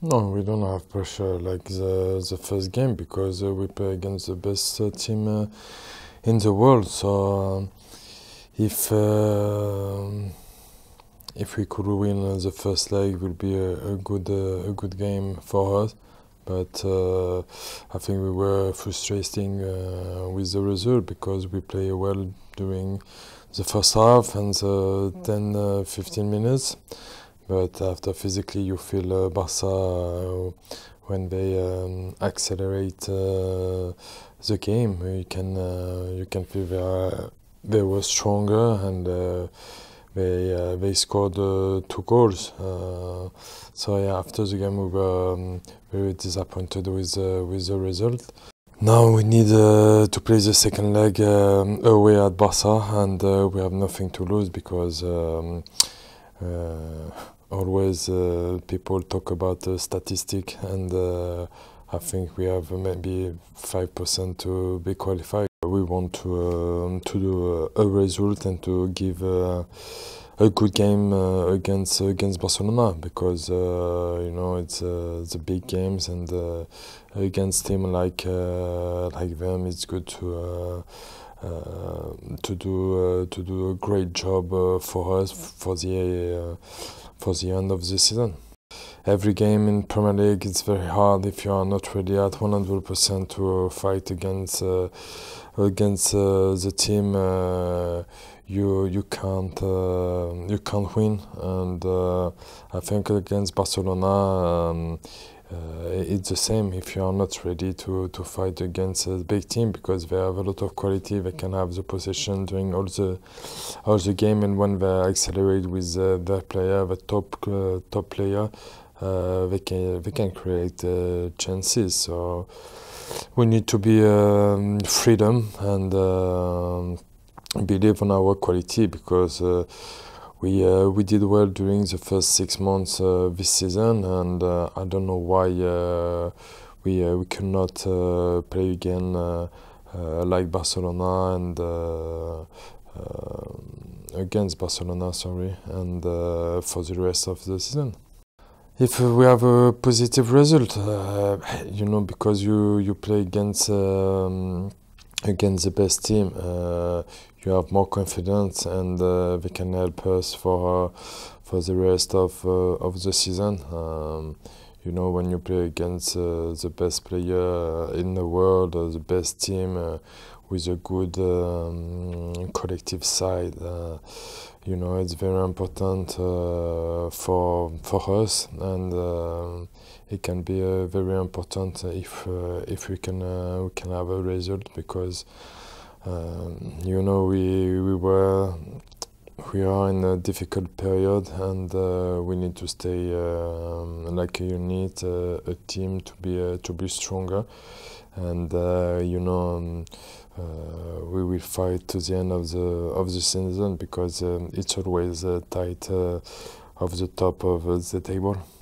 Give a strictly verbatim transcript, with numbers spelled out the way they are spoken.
No, we don't have pressure like the the first game because uh, we play against the best uh, team uh, in the world. So um, if uh, if we could win uh, the first leg, it will be a, a good uh, a good game for us. But uh, I think we were frustrating uh, with the result because we play well during the first half and the ten uh, fifteen minutes. But after physically, you feel uh, Barca uh, when they um, accelerate uh, the game. You can uh, you can feel they are, they were stronger and uh, they uh, they scored uh, two goals. Uh, so yeah, after the game, we were um, very disappointed with uh, with the result. Now we need uh, to play the second leg um, away at Barca, and uh, we have nothing to lose because. Um, uh, Always uh, people talk about uh, statistic, and uh, I think we have maybe five percent to be qualified. We want to um, to do a, a result and to give uh, a good game uh, against against Barcelona because uh, you know it's uh, the big games, and uh, against team like uh, like them, it's good to. Uh, uh, to do uh, to do a great job uh, for us for the uh, for the end of the season. Every game in Premier League is very hard if you are not ready at one hundred percent to fight against uh, against uh, the team. Uh, you you can't uh, you can't win, and uh, I think against Barcelona. Um, Uh, it's the same if you are not ready to, to fight against a big team because they have a lot of quality. They can have the possession during all the all the game, and when they accelerate with uh, their player, the top uh, top player, uh, they can they can create uh, chances. So we need to be um, freedom and uh, believe on our quality because. Uh, We uh, we did well during the first six months uh, this season, and uh, I don't know why uh, we uh, we cannot uh, play again uh, uh, like Barcelona and uh, uh, against Barcelona, sorry, and uh, for the rest of the season. If uh, we have a positive result, uh, you know, because you you play against. Um, against the best team, uh, you have more confidence, and uh, they can help us for uh, for the rest of uh, of the season. Um, you know, when you play against uh, the best player in the world, or the best team uh, with a good um, collective side, uh, you know, it's very important uh, for for us, and uh, it can be uh, very important if uh, if we can uh, we can have a result because um, you know we we were we are in a difficult period, and uh, we need to stay uh, like a unit, uh, a team to be uh, to be stronger, and uh, you know. Um, Uh, we will fight to the end of the of the season because um, it's always uh, tight uh, of the top of uh, the table.